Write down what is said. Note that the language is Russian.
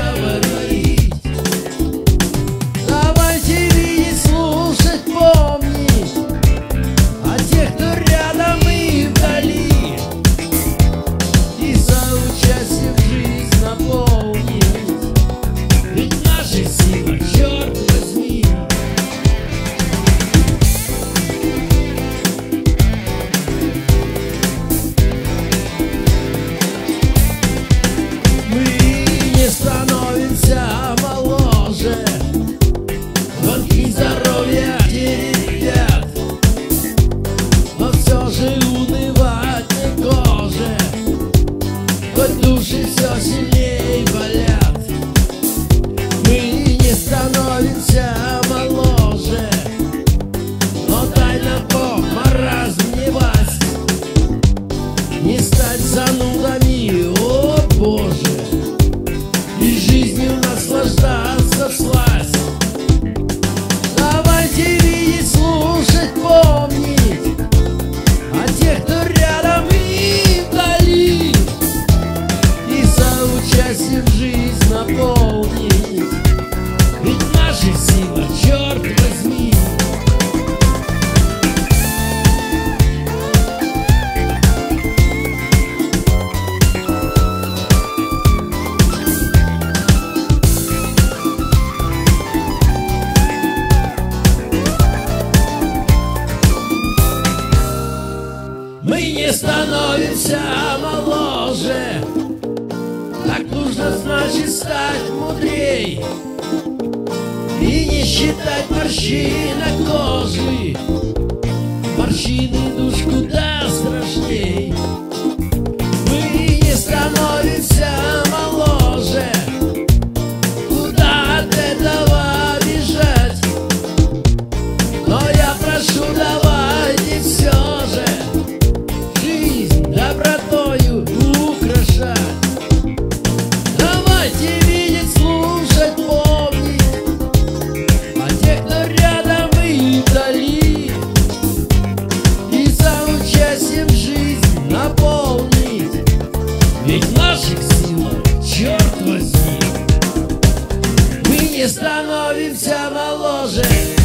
говорить. Давайте видеть, слушать, помнить о тех, кто рядом и вдали, и за участие в жизнь наполнить. Ведь наша сила, черт возьми. Становимся моложе, банки здоровья теребят, но все же унывать не гоже, хоть души все сильнее болят. Мы не становимся моложе, но дай нам Бог маразм не власть, не стать занудами, о Боже, и жизнью наслаждаться всласть. Давайте видеть, слушать, помнить о тех, кто рядом и вдали, и за участие в жизнь наполнить. Ведь наша сила, черт возьми. Мы не становимся моложе, так нужно, значит, стать мудрей и не считать морщин на коже. Морщины душ куда страшней. Мы не становимся моложе, куда от этого бежать, но я прошу, давайте все же добротою украшать. Давайте видеть, слушать, помнить о тех, кто рядом и вдали, и за участием в жизнь наполнить. Ведь наших сила, черт возьми. Мы не становимся моложе.